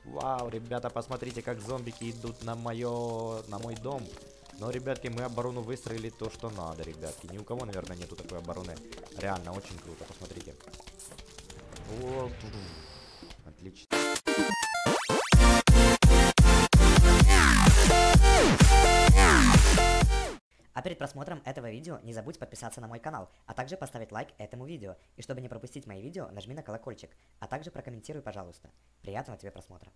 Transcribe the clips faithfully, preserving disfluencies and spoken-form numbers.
Вау, ребята, посмотрите, как зомбики идут на мое, на мой дом. Но, ребятки, мы оборону выстроили то, что надо, ребятки. Ни у кого, наверное, нету такой обороны. Реально, очень круто, посмотрите. Вот. Отлично. А перед просмотром этого видео не забудь подписаться на мой канал, а также поставить лайк этому видео. И чтобы не пропустить мои видео, нажми на колокольчик, а также прокомментируй, пожалуйста. Приятного тебе просмотра.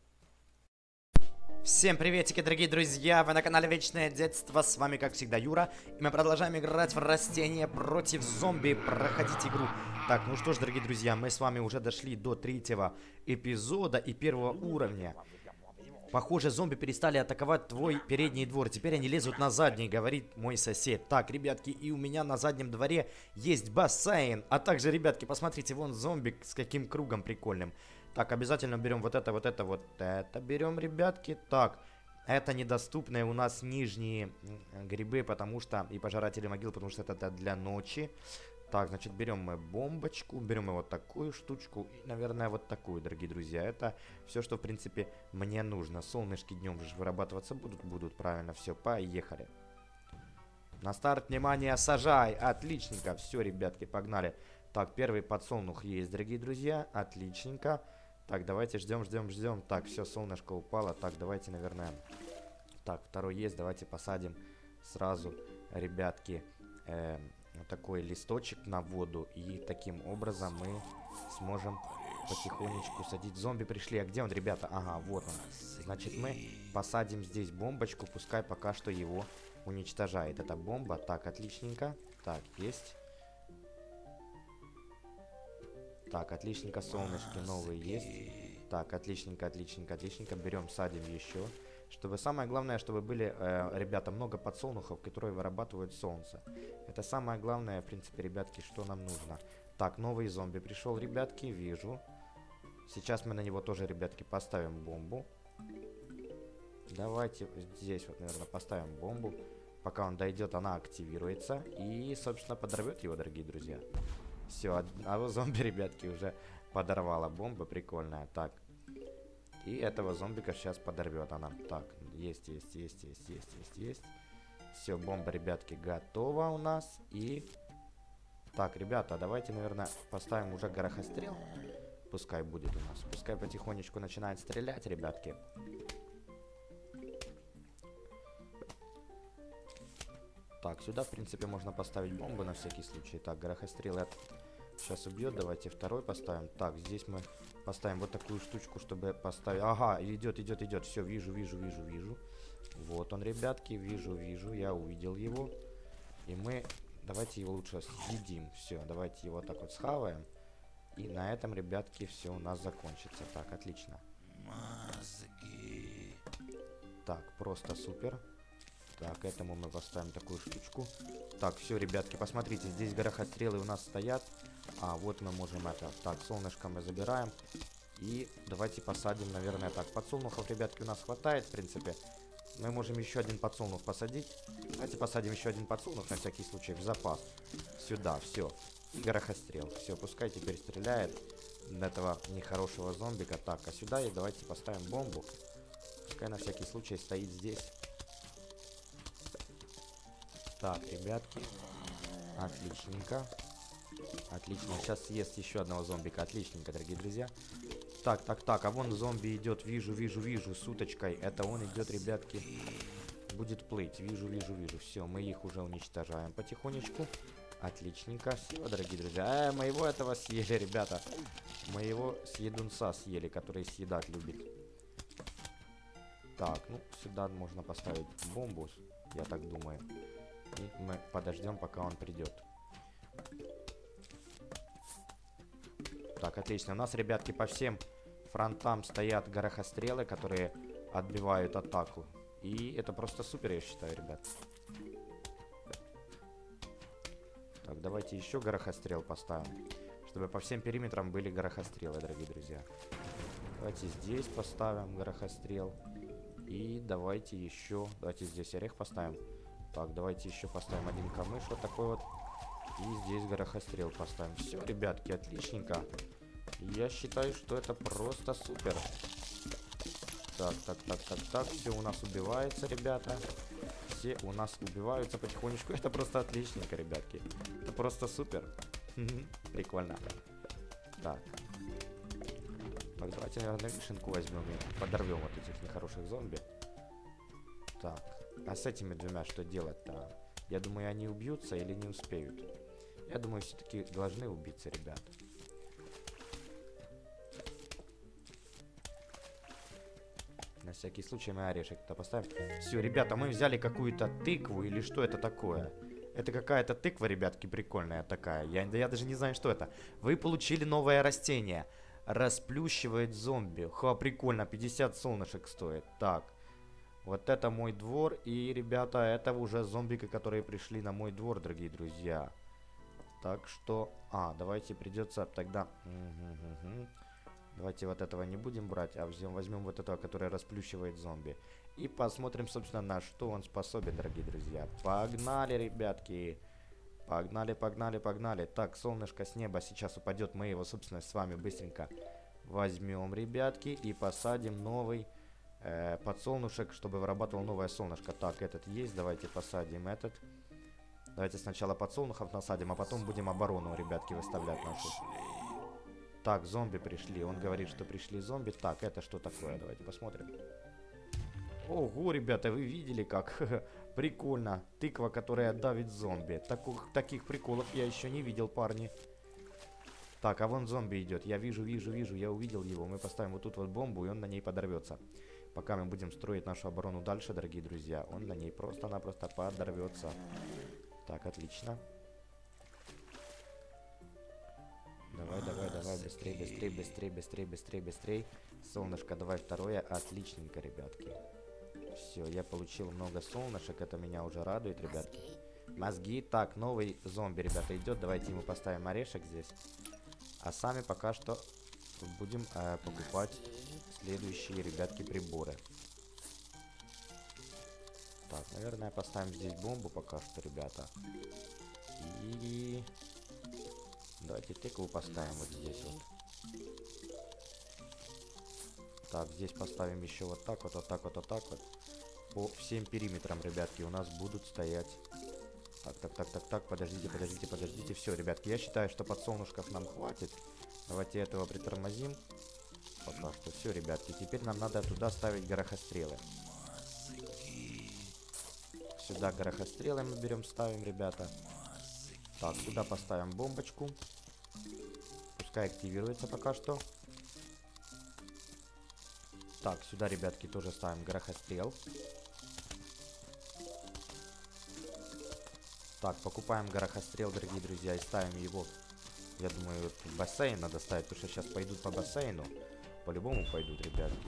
Всем приветики, дорогие друзья, вы на канале Вечное Детство, с вами как всегда Юра, и мы продолжаем играть в растения против зомби, проходить игру. Так, ну что ж, дорогие друзья, мы с вами уже дошли до третьего эпизода и первого уровня. Похоже, зомби перестали атаковать твой передний двор, теперь они лезут на задний, говорит мой сосед. Так, ребятки, и у меня на заднем дворе есть бассейн, а также, ребятки, посмотрите, вон зомби с каким кругом прикольным. Так, обязательно берем вот это, вот это, вот это берем, ребятки. Так, это недоступные у нас нижние грибы, потому что, и пожиратели могил, потому что это для ночи. Так, значит, берем мы бомбочку, берем мы вот такую штучку и, наверное, вот такую, дорогие друзья. Это все, что, в принципе, мне нужно. Солнышки днем же вырабатываться будут, будут, правильно, все, поехали. На старт, внимание, сажай, отличненько, все, ребятки, погнали. Так, первый подсолнух есть, дорогие друзья, отличненько. Так, давайте ждем, ждем, ждем. Так, все, солнышко упало. Так, давайте, наверное... Так, второй есть. Давайте посадим сразу, ребятки, э, вот такой листочек на воду. И таким образом мы сможем потихонечку садить. Зомби пришли. А где он, ребята? Ага, вот он. Значит, мы посадим здесь бомбочку. Пускай пока что его уничтожает. Это бомба. Так, отличненько. Так, есть. Так, отличненько, солнышки новые есть. Так, отличненько, отличненько, отличненько. Берем, садим еще. Чтобы самое главное, чтобы были, э, ребята, много подсолнухов, которые вырабатывают солнце. Это самое главное, в принципе, ребятки, что нам нужно. Так, новый зомби пришел, ребятки, вижу. Сейчас мы на него тоже, ребятки, поставим бомбу. Давайте здесь вот, наверное, поставим бомбу. Пока он дойдет, она активируется. И, собственно, подорвет его, дорогие друзья. Все, а зомби, ребятки, уже подорвала бомба, прикольная. Так, и этого зомбика сейчас подорвет она. Так, есть, есть, есть, есть, есть, есть, есть. Все, бомба, ребятки, готова у нас. И, так, ребята, давайте, наверное, поставим уже горохострел. Пускай будет у нас. Пускай потихонечку начинает стрелять, ребятки. Так, сюда, в принципе, можно поставить бомбу на всякий случай. Так, горохострел этот сейчас убьет. Давайте второй поставим. Так, здесь мы поставим вот такую штучку, чтобы поставить... Ага, идет, идет, идет. Все, вижу, вижу, вижу, вижу. Вот он, ребятки, вижу, вижу. Я увидел его. И мы... Давайте его лучше съедим. Все, давайте его так вот схаваем. И на этом, ребятки, все у нас закончится. Так, отлично. Мозги. Так, просто супер. Так, этому мы поставим такую штучку. Так, все, ребятки, посмотрите, здесь горохострелы у нас стоят. А, вот мы можем это... Так, солнышко мы забираем. И давайте посадим, наверное, так. Подсолнухов, ребятки, у нас хватает, в принципе. Мы можем еще один подсолнух посадить. Давайте посадим еще один подсолнух, на всякий случай, в запас. Сюда, все. Горохострел. Все, пускай теперь стреляет этого нехорошего зомбика. Так, а сюда и давайте поставим бомбу. Пускай на всякий случай стоит здесь. Так, ребятки. Отличненько. Отлично. Сейчас съест еще одного зомбика. Отличненько, дорогие друзья. Так, так, так. А вон зомби идет. Вижу, вижу, вижу. С уточкой. Это он идет, ребятки. Будет плыть. Вижу, вижу, вижу. Все, мы их уже уничтожаем потихонечку. Отличненько. Все, дорогие друзья. Э, моего этого съели, ребята. Моего съедунца съели, который съедать любит. Так, ну, сюда можно поставить бомбу. Я так думаю. И мы подождем, пока он придет. Так, отлично. У нас, ребятки, по всем фронтам стоят горохострелы, которые отбивают атаку. И это просто супер, я считаю, ребят. Так, давайте еще горохострел поставим. Чтобы по всем периметрам были горохострелы, дорогие друзья. Давайте здесь поставим горохострел. И давайте еще... Давайте здесь орех поставим. Так, давайте еще поставим один камыш вот такой вот. И здесь горохострел поставим. Все, ребятки, отличненько. Я считаю, что это просто супер. Так, так, так, так, так. Все у нас убивается, ребята. Все у нас убиваются потихонечку. Это просто отличненько, ребятки. Это просто супер. Прикольно. Так. Так, давайте, наверное, вишенку возьмем и подорвем вот этих нехороших зомби. Так. А с этими двумя что делать-то? Я думаю, они убьются или не успеют. Я думаю, все-таки должны убиться, ребят. На всякий случай мы орешек-то поставим. Все, ребята, мы взяли какую-то тыкву или что это такое? Это какая-то тыква, ребятки, прикольная такая. Я, я даже не знаю, что это. Вы получили новое растение. Расплющивает зомби. Ха, прикольно, пятьдесят солнышек стоит. Так, вот это мой двор. И, ребята, это уже зомбики, которые пришли на мой двор, дорогие друзья. Так что... А, давайте придется тогда... Угу-угу. Давайте вот этого не будем брать, а взем, возьмем вот этого, который расплющивает зомби. И посмотрим, собственно, на что он способен, дорогие друзья. Погнали, ребятки. Погнали, погнали, погнали. Так, солнышко с неба сейчас упадет. Мы его, собственно, с вами быстренько возьмем, ребятки, и посадим новый э, подсолнушек, чтобы вырабатывал новое солнышко. Так, этот есть. Давайте посадим этот. Давайте сначала подсолнухов насадим, а потом будем оборону, ребятки, выставлять нашу. Так, зомби пришли. Он говорит, что пришли зомби. Так, это что такое? Давайте посмотрим. Ого, ребята, вы видели как? Прикольно. Тыква, которая давит зомби. Таких, таких приколов я еще не видел, парни. Так, а вон зомби идет. Я вижу, вижу, вижу. Я увидел его. Мы поставим вот тут вот бомбу, и он на ней подорвется. Пока мы будем строить нашу оборону дальше, дорогие друзья, он на ней просто-напросто подорвется. Так, отлично. Давай, давай, давай, быстрее, быстрее, быстрее, быстрее, быстрее, быстрее. Солнышко, давай второе. Отличненько, ребятки. Все, я получил много солнышек. Это меня уже радует, ребятки. Мозги. Так, новый зомби, ребята, идет. Давайте ему поставим орешек здесь. А сами пока что будем э, покупать следующие, ребятки, приборы. Так, наверное, поставим здесь бомбу пока что, ребята. И... Давайте тыкву поставим вот здесь вот. Так, здесь поставим еще вот так вот, вот так вот, вот так вот. По всем периметрам, ребятки, у нас будут стоять. Так, так, так, так, так, подождите, подождите, подождите. Все, ребятки, я считаю, что подсолнушков нам хватит. Давайте этого притормозим. Пока что все, ребятки. Теперь нам надо туда ставить горохострелы. Сюда горохострелы мы берем, ставим, ребята. Так, сюда поставим бомбочку. Пускай активируется пока что. Так, сюда, ребятки, тоже ставим горохострел. Так, покупаем горохострел, дорогие друзья, и ставим его. Я думаю, вот в бассейн надо ставить, потому что сейчас пойдут по бассейну. По-любому пойдут, ребятки.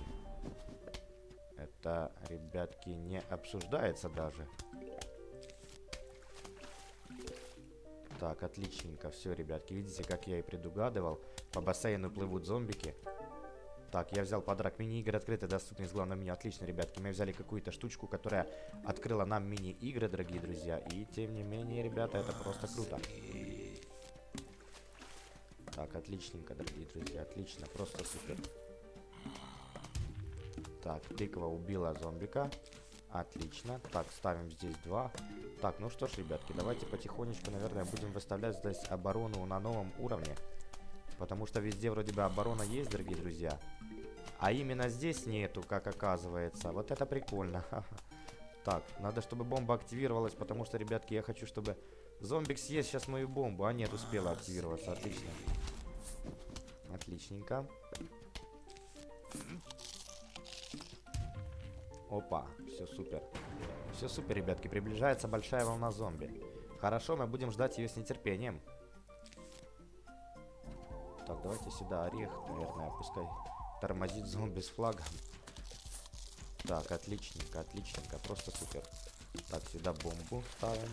Это, ребятки, не обсуждается даже. Так, отличненько. Все, ребятки, видите, как я и предугадывал. По бассейну плывут зомбики. Так, я взял подарок. Мини-игры открыты, доступны из главного меню. Отлично, ребятки. Мы взяли какую-то штучку, которая открыла нам мини-игры, дорогие друзья. И, тем не менее, ребята, это просто круто. Так, отличненько, дорогие друзья. Отлично, просто супер. Так, тыква убила зомбика. Отлично. Так, ставим здесь два. Так, ну что ж, ребятки, давайте потихонечку, наверное, будем выставлять здесь оборону на новом уровне. Потому что везде вроде бы оборона есть, дорогие друзья. А именно здесь нету, как оказывается. Вот это прикольно. Так, надо, чтобы бомба активировалась, потому что, ребятки, я хочу, чтобы зомбик съест сейчас мою бомбу. А нет, успела активироваться. Отлично. Отличненько. Опа, все супер. Все супер, ребятки, приближается большая волна зомби. Хорошо, мы будем ждать ее с нетерпением. Так, давайте сюда орех, наверное, пускай тормозит зомби с флагом. Так, отличненько, отличненько, просто супер. Так, сюда бомбу ставим.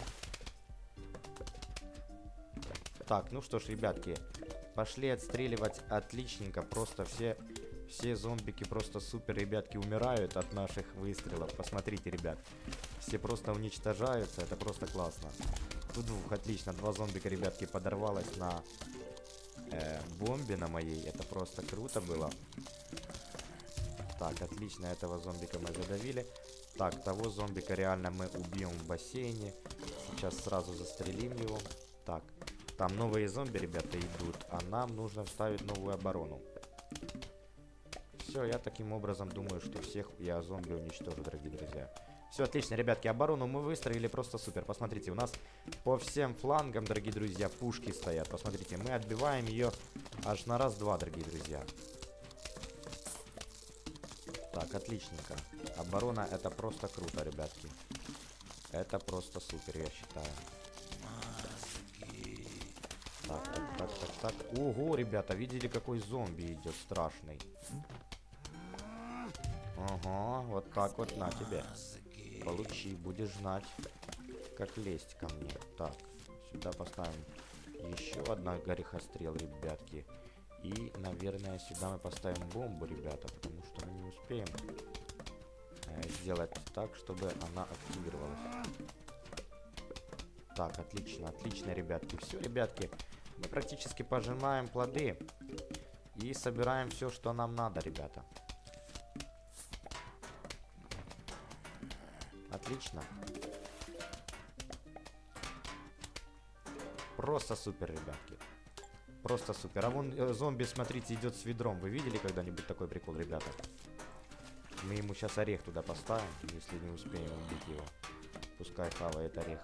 Так, ну что ж, ребятки, пошли отстреливать. Отличненько, просто все... Все зомбики просто супер, ребятки, умирают от наших выстрелов. Посмотрите, ребят. Все просто уничтожаются. Это просто классно. Тут двух, отлично. Два зомбика, ребятки, подорвалось на э, бомбе на моей. Это просто круто было. Так, отлично, этого зомбика мы задавили. Так, того зомбика реально мы убьем в бассейне. Сейчас сразу застрелим его. Так, там новые зомби, ребята, идут. А нам нужно вставить новую оборону. Все, я таким образом думаю, что всех я зомби уничтожу, дорогие друзья. Все, отлично, ребятки, оборону мы выстроили просто супер. Посмотрите, у нас по всем флангам, дорогие друзья, пушки стоят. Посмотрите, мы отбиваем ее аж на раз-два, дорогие друзья. Так, отличненько. Оборона это просто круто, ребятки. Это просто супер, я считаю. Так, так, так, так, так. Ого, ребята, видели, какой зомби идет страшный? Ага, вот так вот, на тебе. Получи, будешь знать, как лезть ко мне. Так, сюда поставим еще одна горехострел, ребятки. И, наверное, сюда мы поставим бомбу, ребята, потому что мы не успеем э, сделать так, чтобы она активировалась. Так, отлично, отлично, ребятки. Все, ребятки, мы практически пожимаем плоды и собираем все, что нам надо, ребята. Отлично. Просто супер, ребятки. Просто супер. А вон э, зомби, смотрите, идет с ведром. Вы видели когда-нибудь такой прикол, ребята? Мы ему сейчас орех туда поставим, если не успеем убить его. Пускай хавает орех.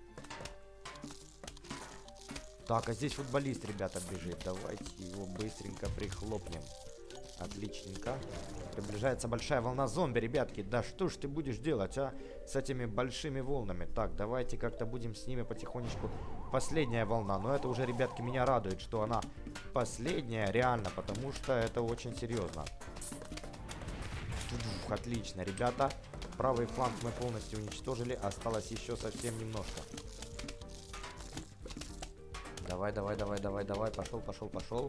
Так, а здесь футболист, ребята, бежит. Давайте его быстренько прихлопнем. Отличненько. Приближается большая волна зомби, ребятки. Да что ж ты будешь делать, а? С этими большими волнами. Так, давайте как-то будем с ними потихонечку. Последняя волна. Но это уже, ребятки, меня радует, что она последняя, реально. Потому что это очень серьезно. Ух, отлично, ребята. Правый фланг мы полностью уничтожили. Осталось еще совсем немножко. Давай, давай, давай, давай, давай. Пошел, пошел, пошел.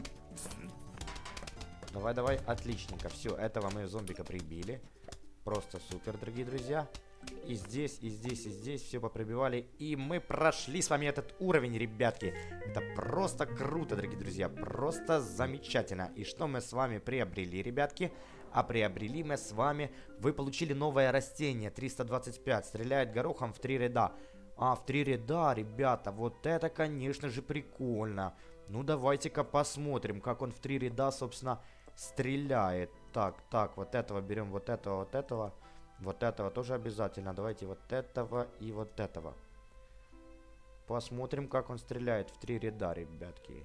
Давай, давай, отличненько. Все, этого мы зомбика прибили. Просто супер, дорогие друзья. И здесь, и здесь, и здесь все поприбивали. И мы прошли с вами этот уровень, ребятки. Это просто круто, дорогие друзья. Просто замечательно. И что мы с вами приобрели, ребятки? А приобрели мы с вами... Вы получили новое растение. триста двадцать пять. Стреляет горохом в три ряда. А, в три ряда, ребята. Вот это, конечно же, прикольно. Ну, давайте-ка посмотрим, как он в три ряда, собственно... стреляет. Так, так, вот этого берем, вот этого, вот этого. Вот этого тоже обязательно. Давайте вот этого и вот этого. Посмотрим, как он стреляет в три ряда, ребятки.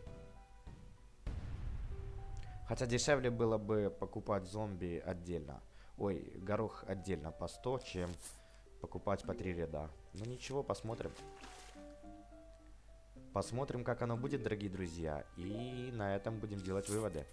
Хотя дешевле было бы покупать зомби отдельно. Ой, горох отдельно по сто, чем покупать по три ряда. Ну ничего, посмотрим. Посмотрим, как оно будет, дорогие друзья. И на этом будем делать выводы.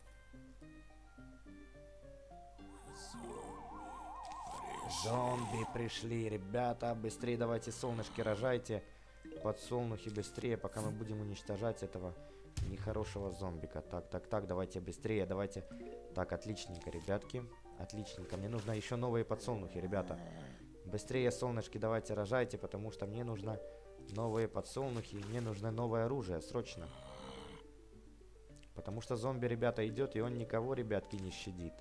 Зомби пришли, ребята. Быстрее давайте солнышки рожайте. Подсолнухи быстрее, пока мы будем уничтожать этого нехорошего зомбика. Так, так, так, давайте быстрее, давайте. Так, отличненько, ребятки. Отличненько. Мне нужно еще новые подсолнухи, ребята. Быстрее, солнышки, давайте рожайте, потому что мне нужно новые подсолнухи. Мне нужно новое оружие, срочно. Потому что зомби, ребята, идет, и он никого, ребятки, не щадит.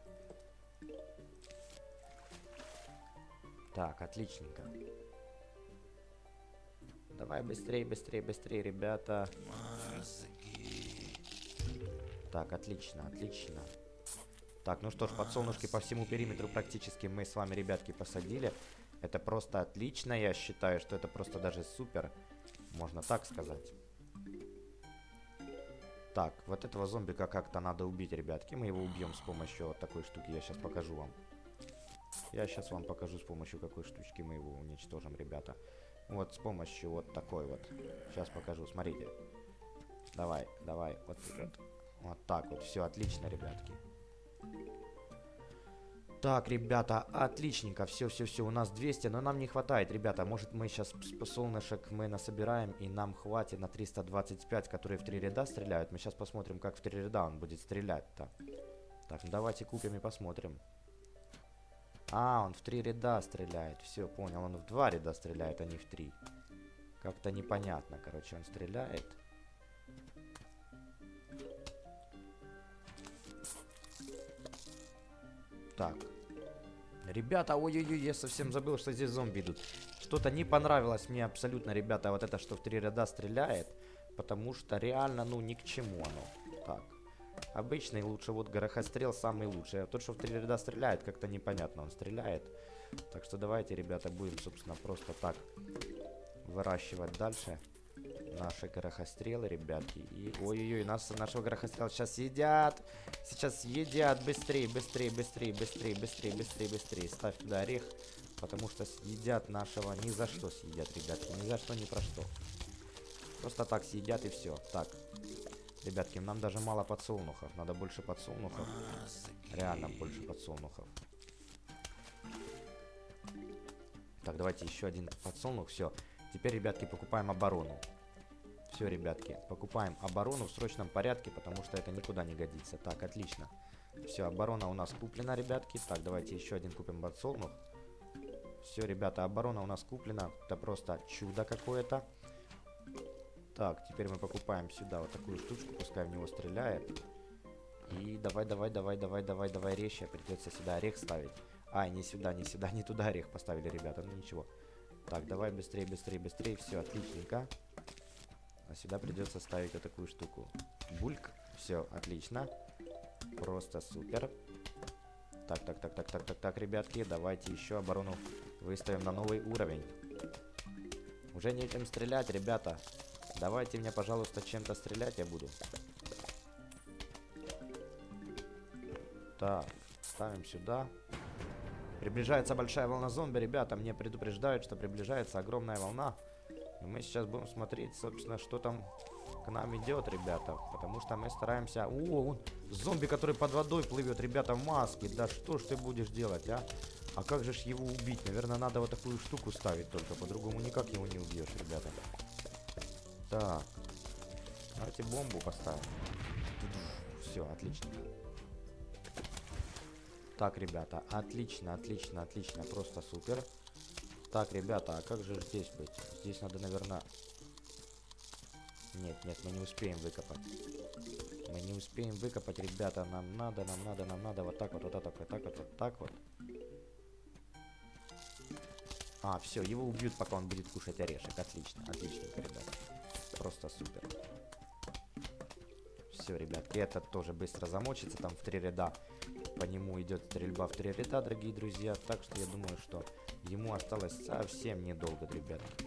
Так, отличненько. Давай быстрее, быстрее, быстрее, ребята. Так, отлично, отлично. Так, ну что ж, подсолнушки по всему периметру практически мы с вами, ребятки, посадили. Это просто отлично, я считаю, что это просто даже супер. Можно так сказать. Так, вот этого зомбика как-то надо убить, ребятки. Мы его убьем с помощью вот такой штуки, я сейчас покажу вам. Я сейчас вам покажу, с помощью какой штучки мы его уничтожим, ребята. Вот с помощью вот такой вот. Сейчас покажу, смотрите. Давай, давай, вот тут вот. Вот так вот, все отлично, ребятки. Так, ребята, отличненько, все-все-все, у нас двести, но нам не хватает, ребята. Может, мы сейчас солнышек мы насобираем, и нам хватит на триста двадцать пять, которые в три ряда стреляют. Мы сейчас посмотрим, как в три ряда он будет стрелять-то. Так, ну давайте купим и посмотрим. А, он в три ряда стреляет. Все, понял. Он в два ряда стреляет, а не в три. Как-то непонятно, короче, он стреляет. Так. Ребята, ой-ой-ой, я совсем забыл, что здесь зомби идут. Что-то не понравилось мне абсолютно, ребята, вот это, что в три ряда стреляет. Потому что реально, ну, ни к чему оно. Так. Обычный лучше, вот горохострел самый лучший. А тот, что в три ряда стреляет, как-то непонятно он стреляет. Так что давайте, ребята, будем, собственно, просто так выращивать дальше наши горохострелы, ребятки. И ой-ой-ой, нас, нашего горохострела сейчас едят. Сейчас едят. Быстрее, быстрее, быстрее, быстрее, быстрее, быстрее, быстрее. Ставь туда орех. Потому что съедят нашего. Ни за что съедят, ребятки. Ни за что, ни про что. Просто так съедят и все. Так. Ребятки, нам даже мало подсолнухов. Надо больше подсолнухов. Реально больше подсолнухов. Так, давайте еще один подсолнух. Все. Теперь, ребятки, покупаем оборону. Все, ребятки, покупаем оборону в срочном порядке, потому что это никуда не годится. Так, отлично. Все, оборона у нас куплена, ребятки. Так, давайте еще один купим подсолнух. Все, ребята, оборона у нас куплена. Это просто чудо какое-то. Так, теперь мы покупаем сюда вот такую штучку, пускай в него стреляет. И давай, давай, давай, давай, давай, давай, резче. Придется сюда орех ставить. Ай, не сюда, не сюда, не туда орех поставили, ребята. Ну ничего. Так, давай быстрее, быстрее, быстрее. Все, отличненько. А сюда придется ставить вот такую штуку. Бульк. Все, отлично. Просто супер. Так, так, так, так, так, так, так, ребятки. Давайте еще оборону выставим на новый уровень. Уже нечем стрелять, ребята. Давайте мне, пожалуйста, чем-то стрелять я буду. Так, ставим сюда. Приближается большая волна зомби, ребята. Мне предупреждают, что приближается огромная волна. И мы сейчас будем смотреть, собственно, что там к нам идет, ребята. Потому что мы стараемся... О, он зомби, который под водой плывет, ребята, в маске. Да что ж ты будешь делать, а? А как же ж его убить? Наверное, надо вот такую штуку ставить только. По-другому никак его не убьешь, ребята. Так. Давайте бомбу поставим. Все, отлично. Так, ребята, отлично, отлично, отлично. Просто супер. Так, ребята, а как же здесь быть? Здесь надо, наверное... Нет, нет, мы не успеем выкопать. Мы не успеем выкопать, ребята. Нам надо, нам надо, нам надо. Вот так вот, вот так вот, вот так вот, вот так вот. А, все, его убьют, пока он будет кушать орешек. Отлично, отличненько, ребята. Просто супер. Все, ребятки, этот тоже быстро замочится. Там в три ряда по нему идет стрельба в три ряда, дорогие друзья. Так что я думаю, что ему осталось совсем недолго, ребятки.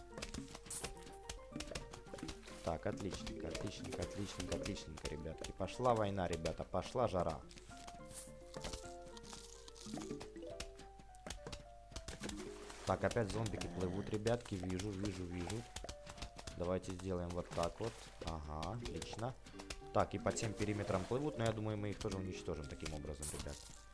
Так, отличненько, отличненько, отличненько, отличненько, ребятки. Пошла война, ребята, пошла жара. Так, опять зомбики плывут, ребятки. Вижу, вижу, вижу. Давайте сделаем вот так вот. Ага, отлично. Так, и по всем периметрам плывут, но я думаю, мы их тоже уничтожим таким образом, ребят.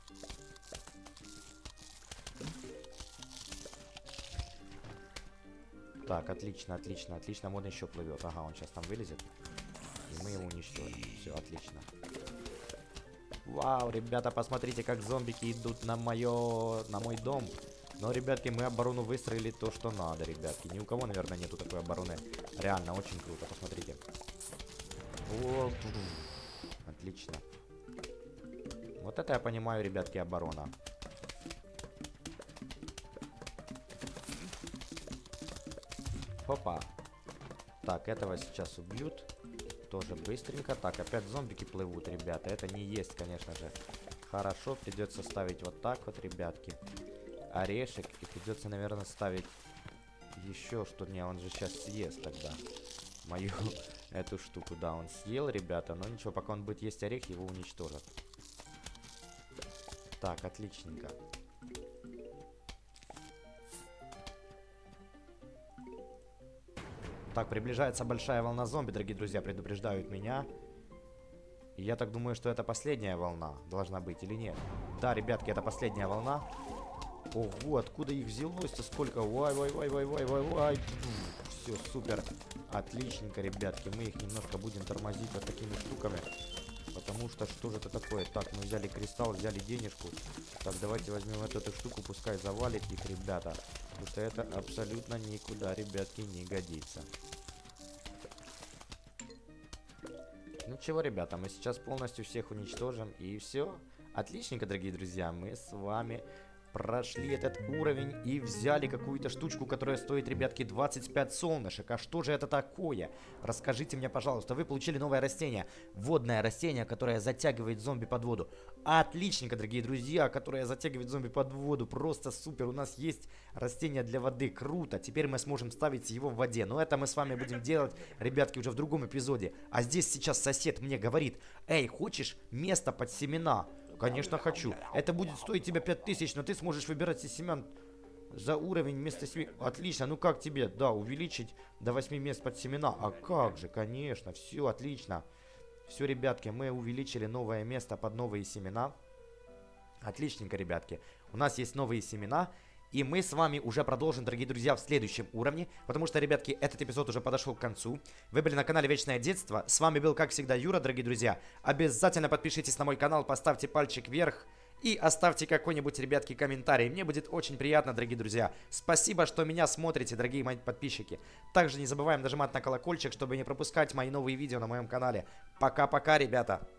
Так, отлично, отлично, отлично. Вон еще плывет. Ага, он сейчас там вылезет. И мы его уничтожим. Все, отлично. Вау, ребята, посмотрите, как зомбики идут на мое, на мой дом. Но, ребятки, мы оборону выстроили то, что надо, ребятки. Ни у кого, наверное, нету такой обороны. Реально, очень круто, посмотрите. О, отлично. Вот это я понимаю, ребятки, оборона. Опа. Так, этого сейчас убьют. Тоже быстренько. Так, опять зомбики плывут, ребята. Это не есть, конечно же, хорошо. Придется ставить вот так вот, ребятки. Орешек. И придется, наверное, ставить еще что. Не, он же сейчас съест тогда мою эту штуку. Да, он съел, ребята. Но ничего, пока он будет есть орех, его уничтожат. Так, отличненько. Так, приближается большая волна зомби, дорогие друзья, предупреждают меня. И я так думаю, что это последняя волна должна быть или нет. Да, ребятки, это последняя волна. Ого, откуда их взялось-то сколько? Вай-вай-вай-вай-вай-вай-вай. Все, супер. Отличненько, ребятки. Мы их немножко будем тормозить вот такими штуками. Потому что, что же это такое? Так, мы взяли кристалл, взяли денежку. Так, давайте возьмем вот эту штуку, пускай завалит их, ребята. Потому что это абсолютно никуда, ребятки, не годится. Ну чего, ребята, мы сейчас полностью всех уничтожим, и все. Отличненько, дорогие друзья, мы с вами прошли этот уровень и взяли какую-то штучку, которая стоит, ребятки, двадцать пять солнышек. А что же это такое? Расскажите мне, пожалуйста. Вы получили новое растение. Водное растение, которое затягивает зомби под воду. Отличненько, дорогие друзья, которое затягивает зомби под воду. Просто супер. У нас есть растение для воды. Круто. Теперь мы сможем ставить его в воде. Но это мы с вами будем делать, ребятки, уже в другом эпизоде. А здесь сейчас сосед мне говорит: эй, хочешь место под семена? Конечно, хочу. Это будет стоить тебе пять тысяч, но ты сможешь выбирать из семян за уровень вместо семи. Отлично. Ну как тебе? Да, увеличить до восьми мест под семена. А как же? Конечно. Все отлично. Все, ребятки, мы увеличили новое место под новые семена. Отличненько, ребятки. У нас есть новые семена. И мы с вами уже продолжим, дорогие друзья, в следующем уровне. Потому что, ребятки, этот эпизод уже подошел к концу. Вы были на канале Вечное Детство. С вами был, как всегда, Юра, дорогие друзья. Обязательно подпишитесь на мой канал, поставьте пальчик вверх. И оставьте какой-нибудь, ребятки, комментарий. Мне будет очень приятно, дорогие друзья. Спасибо, что меня смотрите, дорогие мои подписчики. Также не забываем нажимать на колокольчик, чтобы не пропускать мои новые видео на моем канале. Пока-пока, ребята.